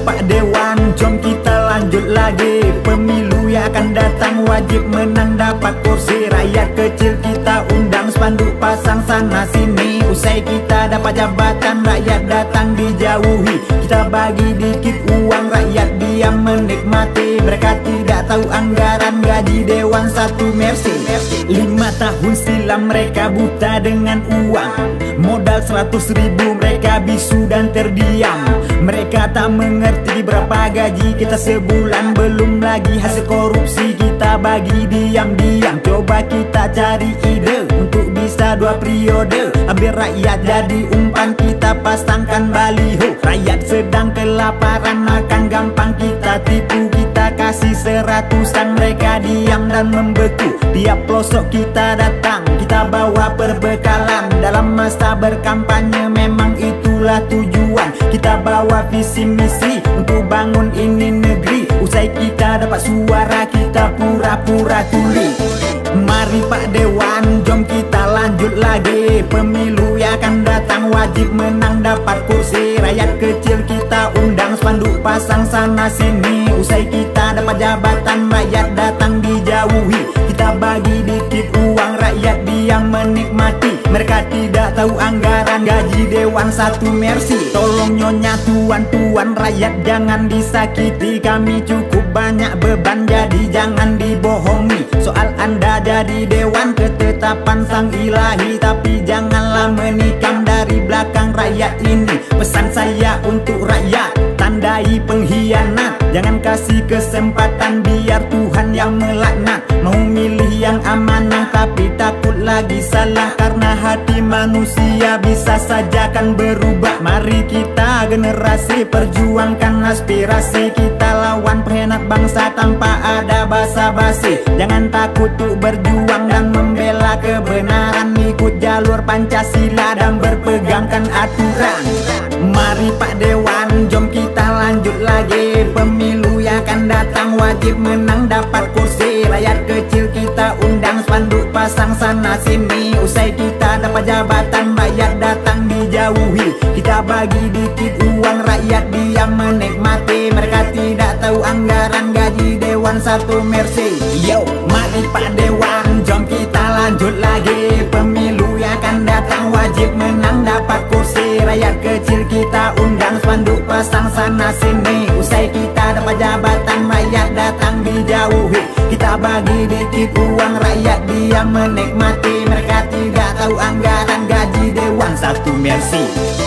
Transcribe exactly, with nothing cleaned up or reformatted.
Pak Dewan, jom kita lanjut lagi. Pemilu yang akan datang wajib menang dapat kursi. Rakyat kecil kita undang, spanduk pasang sana sini. Usai kita dapat jabatan, rakyat datang dijauhi. Kita bagi dikit uang, rakyat diam menikmati. Mereka tidak tahu anggaran gaji Dewan satu Mercy. Lima tahun silam mereka buta dengan uang. Modal seratus ribu mereka bisu dan terdiam. Mereka tak mengerti berapa gaji kita sebulan. Belum lagi hasil korupsi kita bagi diam-diam. Coba kita cari ide untuk bisa dua periode. Ambil rakyat jadi umpan, kita pasangkan baliho. Rakyat sedang kelaparan, akan gampang kita tipu. Kita kasih seratusan, mereka diam dan membeku. Tiap pelosok kita datang, kita bawa perbekalan. Dalam masa berkampanye memang itulah tujuan. Kita bawa visi misi untuk bangun ini negeri. Usai kita dapat suara, kita pura-pura tuli. Mari Pak Dewan, jom kita lanjut lagi. Pemilu yang akan datang wajib menang dapat kursi. Rakyat kecil kita undang, spanduk pasang sana sini. Usai kita dapat jabatan, rakyat datang dijauhi. Kita bagi dikit uang, rakyat diam menikmati. Mereka tidak tahu anggaran gaji Dewan satu Mercy. Tolong nyonya tuan-tuan, rakyat jangan disakiti. Kami cukup banyak beban, jadi jangan dibohongi. Soal Anda jadi Dewan, ketetapan sang ilahi. Tapi janganlah menikam dari belakang rakyat ini. Pesan saya untuk rakyat, tandai pengkhianat. Jangan kasih kesempatan biar Tuhan yang melaknat. Mau milih yang amanah tapi takut lagi salah. Karena hati manusia bisa saja kan berubah. Mari kita generasi perjuangkan aspirasi. Kita lawan pengkhianat bangsa tanpa ada basa-basi. Jangan takut untuk berjuang dan membela kebenaran. Ikut jalur Pancasila dan berpegangkan aturan. Mari Pak Dewan, jom kita lanjut lagi. Pemilu yang akan datang wajib menang dapat kursi. Rakyat kecil kita undang, spanduk pasang sana sini. Usai kita dapat jabatan, rakyat datang dijauhi. Kita bagi dikit uang, rakyat diam menikmati. Mereka tidak tahu anggaran gaji Dewan satu Mercy. Yo, mari Pak Dewan, jom kita lanjut lagi. Pemilu yang akan datang wajib menang dapat kursi. Rakyat kecil kita undang, spanduk pasang sana sini. Usai kita dapat jabatan, rakyat datang dijauhi. Kita bagi dikit uang, rakyat diam menikmati. Mereka tidak tahu anggaran gaji Dewan satu Mercy.